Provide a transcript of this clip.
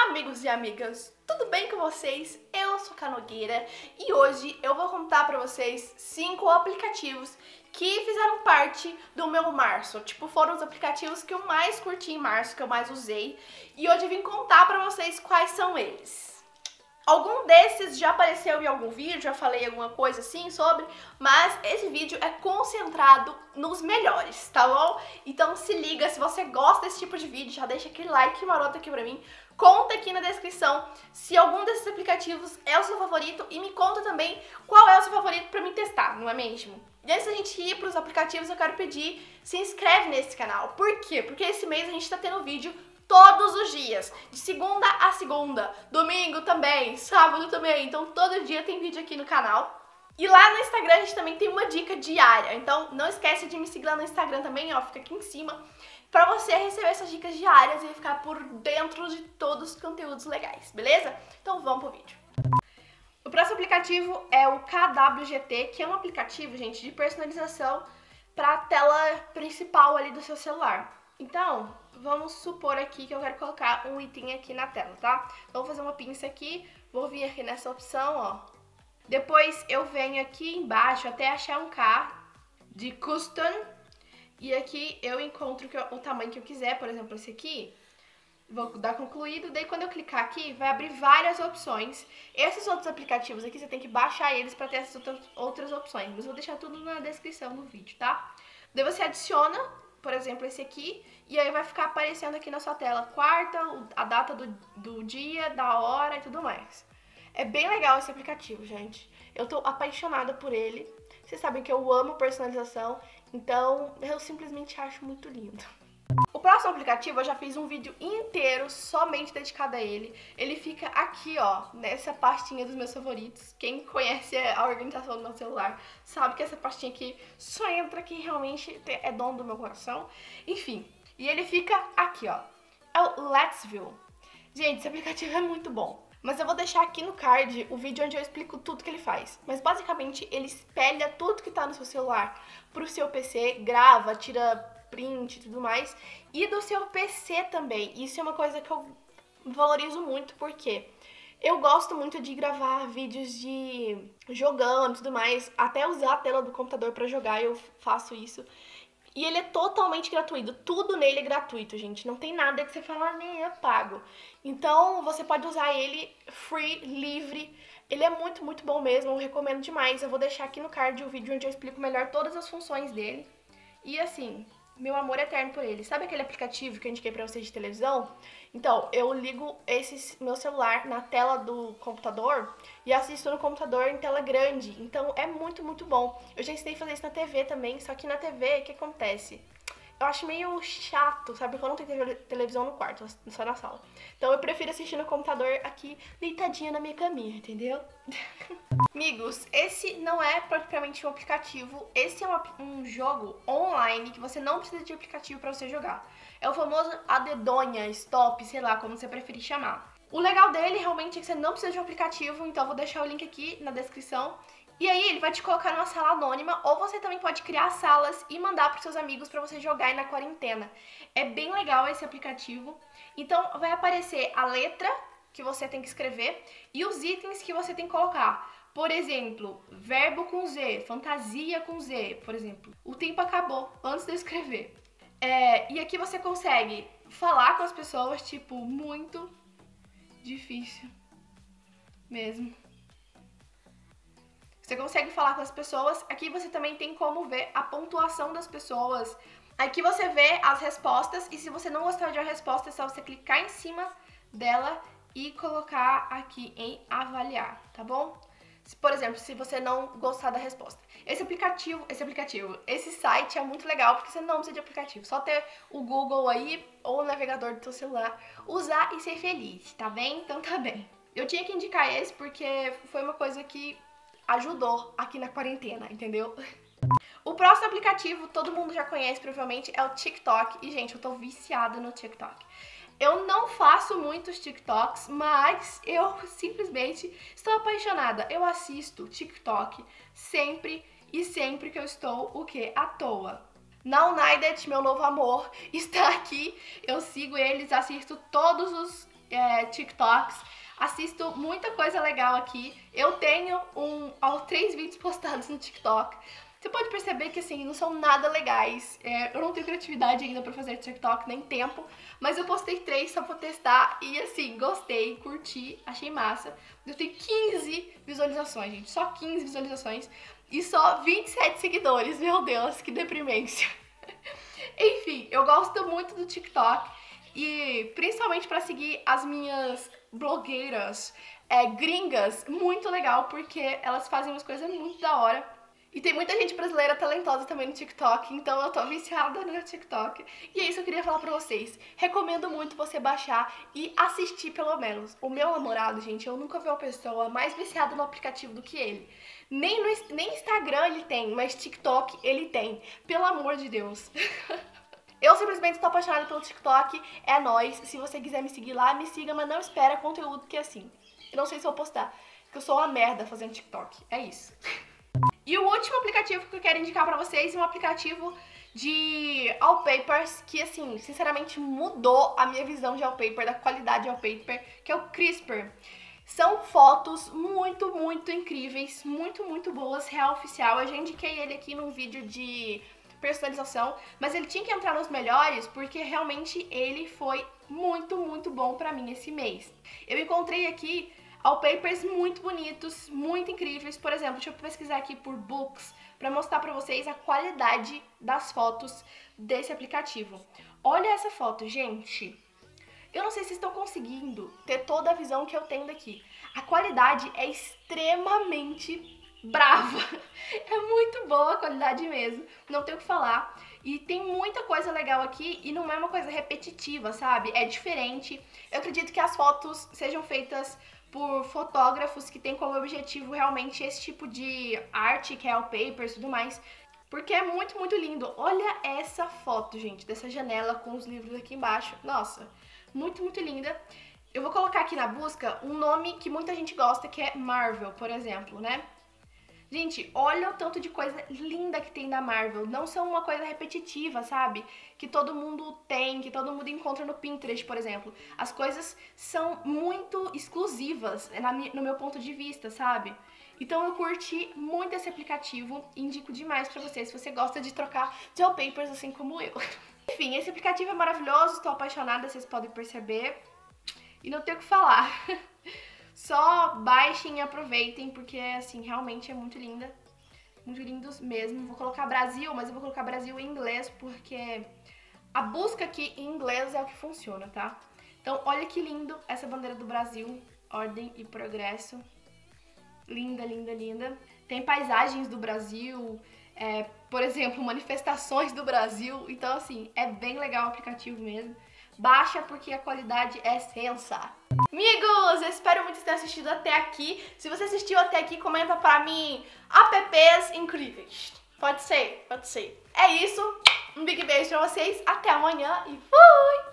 Amigos e amigas, tudo bem com vocês? Eu sou a Nogueira e hoje eu vou contar pra vocês 5 aplicativos que fizeram parte do meu março. Tipo, foram os aplicativos que eu mais curti em março, que eu mais usei. E hoje eu vim contar pra vocês quais são eles. Algum desses já apareceu em algum vídeo, já falei alguma coisa assim sobre, mas esse vídeo é concentrado nos melhores, tá bom? Então se liga, se você gosta desse tipo de vídeo, já deixa aquele like maroto aqui pra mim, conta aqui na descrição se algum desses aplicativos é o seu favorito e me conta também qual é o seu favorito pra mim testar, não é mesmo? E antes da gente ir pros aplicativos, eu quero pedir, se inscreve nesse canal. Por quê? Porque esse mês a gente tá tendo vídeo todos os dias, de segunda a segunda, domingo também, sábado também, então todo dia tem vídeo aqui no canal. E lá no Instagram a gente também tem uma dica diária, então não esquece de me seguir lá no Instagram também, ó, fica aqui em cima, pra você receber essas dicas diárias e ficar por dentro de todos os conteúdos legais, beleza? Então vamos pro vídeo. O próximo aplicativo é o KWGT, que é um aplicativo, gente, de personalização pra tela principal ali do seu celular. Então, vamos supor aqui que eu quero colocar um item aqui na tela, tá? Vou fazer uma pinça aqui, vou vir aqui nessa opção, ó. Depois eu venho aqui embaixo até achar um K de Custom. E aqui eu encontro o tamanho que eu quiser, por exemplo, esse aqui. Vou dar concluído, daí quando eu clicar aqui, vai abrir várias opções. Esses outros aplicativos aqui, você tem que baixar eles para ter essas outras opções. Mas eu vou deixar tudo na descrição do vídeo, tá? Daí você adiciona, por exemplo, esse aqui, e aí vai ficar aparecendo aqui na sua tela quarta, a data do dia, da hora e tudo mais. É bem legal esse aplicativo, gente. Eu tô apaixonada por ele. Vocês sabem que eu amo personalização, então eu simplesmente acho muito lindo. O próximo aplicativo eu já fiz um vídeo inteiro somente dedicado a ele. Ele fica aqui, ó, nessa pastinha dos meus favoritos. Quem conhece a organização do meu celular sabe que essa pastinha aqui só entra quem realmente é dono do meu coração. Enfim, e ele fica aqui, ó. É o Let's View. Gente, esse aplicativo é muito bom. Mas eu vou deixar aqui no card o vídeo onde eu explico tudo que ele faz. Mas basicamente ele espelha tudo que tá no seu celular pro seu PC, grava, tira print e tudo mais, e do seu PC também. Isso é uma coisa que eu valorizo muito, porque eu gosto muito de gravar vídeos de jogando e tudo mais, até usar a tela do computador pra jogar, eu faço isso. E ele é totalmente gratuito, tudo nele é gratuito, gente, não tem nada que você fala, nem é pago. Então você pode usar ele free, livre, ele é muito, muito bom mesmo, eu recomendo demais. Eu vou deixar aqui no card o vídeo onde eu explico melhor todas as funções dele. E assim, meu amor eterno por ele. Sabe aquele aplicativo que eu indiquei pra vocês de televisão? Então, eu ligo meu celular na tela do computador e assisto no computador em tela grande. Então, é muito, muito bom. Eu já ensinei a fazer isso na TV também, só que na TV, o que acontece? Eu acho meio chato, sabe? Porque eu não tenho televisão no quarto, só na sala. Então, eu prefiro assistir no computador aqui, deitadinha na minha caminha, entendeu? Amigos, esse não é propriamente um aplicativo, esse é um jogo online que você não precisa de aplicativo para você jogar. É o famoso adedonha, stop, sei lá, como você preferir chamar. O legal dele realmente é que você não precisa de um aplicativo, então eu vou deixar o link aqui na descrição. E aí ele vai te colocar numa sala anônima, ou você também pode criar salas e mandar para seus amigos para você jogar aí na quarentena. É bem legal esse aplicativo. Então vai aparecer a letra que você tem que escrever e os itens que você tem que colocar. Por exemplo, verbo com Z, fantasia com Z, por exemplo. O tempo acabou antes de eu escrever. E aqui você consegue falar com as pessoas, tipo, muito difícil mesmo. Você consegue falar com as pessoas. Aqui você também tem como ver a pontuação das pessoas. Aqui você vê as respostas e se você não gostar de uma resposta, é só você clicar em cima dela e colocar aqui em avaliar, tá bom? Por exemplo, se você não gostar da resposta. Esse site é muito legal porque você não precisa de aplicativo. Só ter o Google aí ou o navegador do seu celular, usar e ser feliz, tá bem? Então tá bem. Eu tinha que indicar esse porque foi uma coisa que ajudou aqui na quarentena, entendeu? O próximo aplicativo, todo mundo já conhece provavelmente, é o TikTok. E, gente, eu tô viciada no TikTok. Eu não faço muitos TikToks, mas eu simplesmente estou apaixonada. Eu assisto TikTok sempre e sempre que eu estou, o quê? À toa. Now United, meu novo amor, está aqui. Eu sigo eles, assisto todos os TikToks, assisto muita coisa legal aqui. Eu tenho 3 vídeos postados no TikTok. Você pode perceber que, assim, não são nada legais. Eu não tenho criatividade ainda pra fazer TikTok, nem tempo. Mas eu postei 3 só pra testar e, assim, gostei, curti, achei massa. Eu tenho 15 visualizações, gente. Só 15 visualizações. E só 27 seguidores. Meu Deus, que deprimência. Enfim, eu gosto muito do TikTok. E principalmente pra seguir as minhas blogueiras gringas. Muito legal, porque elas fazem umas coisas muito da hora. E tem muita gente brasileira talentosa também no TikTok, então eu tô viciada no TikTok. E é isso que eu queria falar pra vocês. Recomendo muito você baixar e assistir pelo menos. O meu namorado, gente, eu nunca vi uma pessoa mais viciada no aplicativo do que ele. Nem Instagram ele tem, mas TikTok ele tem. Pelo amor de Deus. Eu simplesmente tô apaixonada pelo TikTok, é nóis. Se você quiser me seguir lá, me siga, mas não espera conteúdo que é assim. Eu não sei se eu vou postar, porque eu sou uma merda fazendo TikTok. É isso. E o último aplicativo que eu quero indicar pra vocês é um aplicativo de wallpapers que, assim, sinceramente mudou a minha visão de wallpaper, da qualidade de wallpaper, que é o Crispr. São fotos muito, muito incríveis, muito, muito boas, real oficial. Eu já indiquei ele aqui num vídeo de personalização, mas ele tinha que entrar nos melhores porque realmente ele foi muito, muito bom pra mim esse mês. Eu encontrei aqui wallpapers muito bonitos, muito incríveis. Por exemplo, deixa eu pesquisar aqui por books para mostrar para vocês a qualidade das fotos desse aplicativo. Olha essa foto, gente. Eu não sei se vocês estão conseguindo ter toda a visão que eu tenho daqui. A qualidade é extremamente brava. É muito boa a qualidade mesmo, não tenho o que falar. E tem muita coisa legal aqui e não é uma coisa repetitiva, sabe? É diferente. Eu acredito que as fotos sejam feitas por fotógrafos que têm como objetivo realmente esse tipo de arte, que é wallpapers e tudo mais, porque é muito, muito lindo. Olha essa foto, gente, dessa janela com os livros aqui embaixo. Nossa, muito, muito linda. Eu vou colocar aqui na busca um nome que muita gente gosta, que é Marvel, por exemplo, né? Gente, olha o tanto de coisa linda que tem da Marvel. Não são uma coisa repetitiva, sabe? Que todo mundo tem, que todo mundo encontra no Pinterest, por exemplo. As coisas são muito exclusivas, no meu ponto de vista, sabe? Então eu curti muito esse aplicativo e indico demais pra você, se você gosta de trocar de wallpapers assim como eu. Enfim, esse aplicativo é maravilhoso, estou apaixonada, vocês podem perceber. E não tenho o que falar. Só baixem e aproveitem, porque, assim, realmente é muito linda. Muito lindos mesmo. Vou colocar Brasil, mas eu vou colocar Brasil em inglês, porque a busca aqui em inglês é o que funciona, tá? Então, olha que lindo essa bandeira do Brasil. Ordem e progresso. Linda, linda, linda. Tem paisagens do Brasil, por exemplo, manifestações do Brasil. Então, assim, é bem legal o aplicativo mesmo. Baixa porque a qualidade é sensa. Amigos, eu espero muito ter assistido até aqui. Se você assistiu até aqui, comenta pra mim apps incríveis. Pode ser, pode ser. É isso, um big beijo pra vocês, até amanhã e fui!